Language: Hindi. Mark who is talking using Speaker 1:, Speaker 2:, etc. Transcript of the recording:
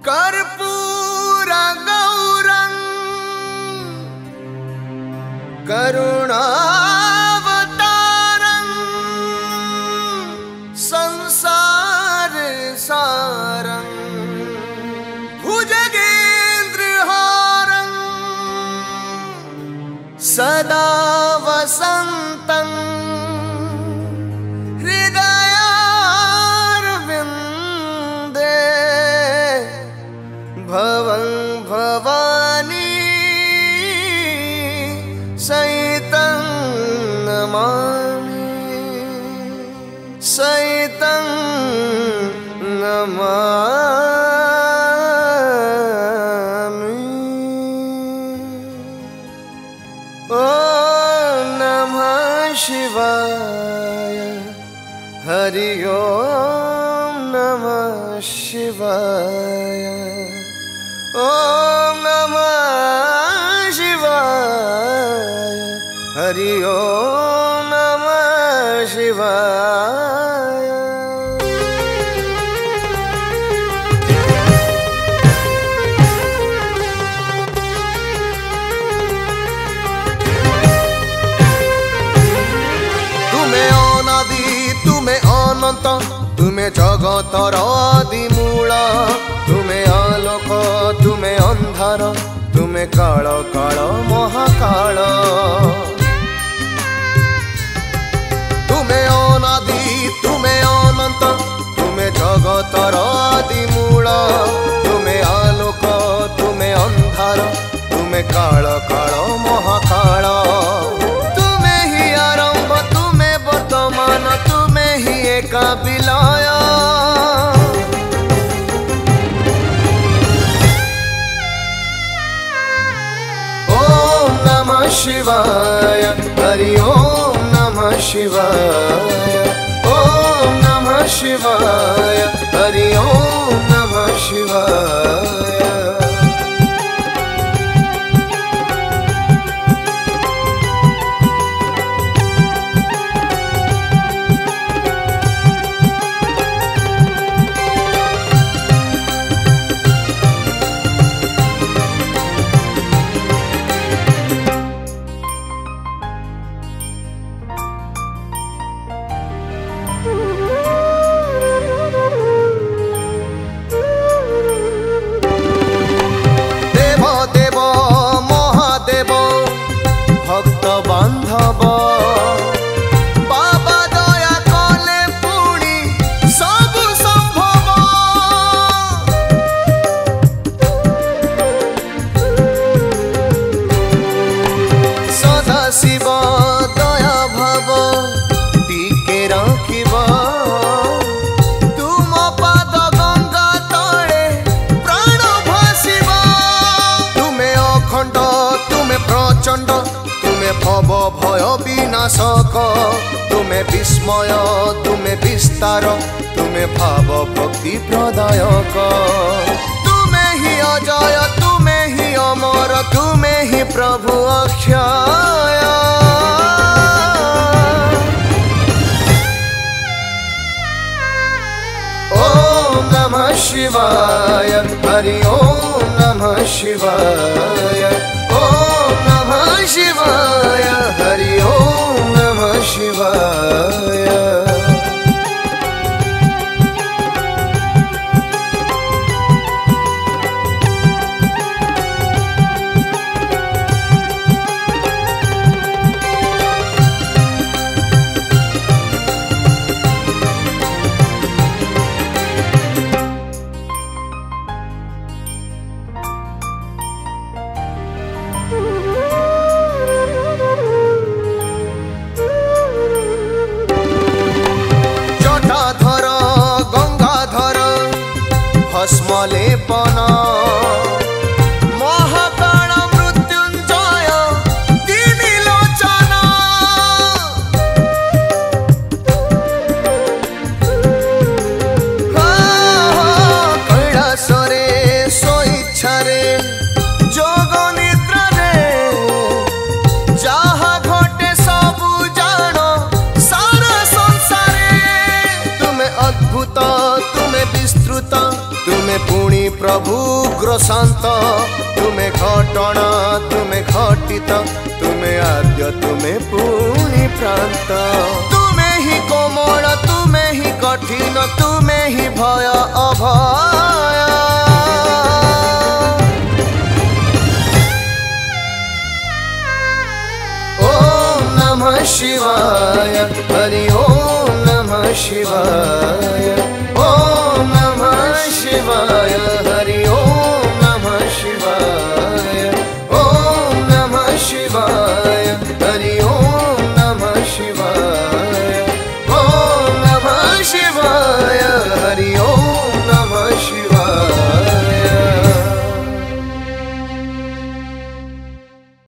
Speaker 1: कर्पूर गौरं करुणावतारं संसार सारं भुजगेन्द्रहारं सदा वसन्तं हृदयारविन्दे भवं भवानी सहितं नमामि सहितं नमामि। ॐ नमः शिवाय हरि ओम नमः शिवाय। ओम नमः शिवाय हरि ओम नमः शिवाय। तुम्हें अनादि तुम्हें अनंत तुम्हें जगतर आदि मूल तुम्हें आलोक तुम्हें अंधार तुम्हें काल काल महाकाल। तुम्हें अनादि तुम्हें अनंत तुम्हें जगतर आदि मूल तुम्हें आलोक तुम्हें अंधार तुम्हें काल काल महाकाल। तुम्हें ही आरंभ तुम्हें वर्तमान तुम्हें ही एक विलय। ओम नमः शिवाय हरि ओम नमः शिवाय। ओम नमः शिवाय हरि ओम नमः शिवाय। भक्त बांधव बाबा दया कले पुणी सब संभव। सदा शिव दया भाव टिके रखिब तुम पाद गंगा तले प्राण भासिब। तुम्हें अखंड तुम्हें प्रचंड तुम्हें भव भय विनाशक तुम्हें विस्मय तुम्हें विस्तार तुम्हें भाव भक्ति प्रदायक। तुम्हें ही अजय तुम्हें ही अमर तुम्हें ही प्रभु अक्षय। ओम नमः शिवाय हरि ओम नमः शिवाय। ओम नमः शिवाय हरि ओम नमः शिवाय। जटाधर गंगाधर भस्मलेपन महाकाल मृत्युंजय तीनिलोचन। कैलासरे स्वेच्छारे जोग निद्रारे जहा घटे सबु जान सारा संसारे। तुम्हें अद्भुत तुम्हें विस्तृत तुमे पुणी प्रभु ग्रशांत तुमे घटना तुमे घटित तुमे आद्य तुमे पुणी प्रांत तुमे ही कोमल तुमे ही कठिन तुमे ही भय अभय ओम नमः शिवाय हरि ओम नमः शिवाय।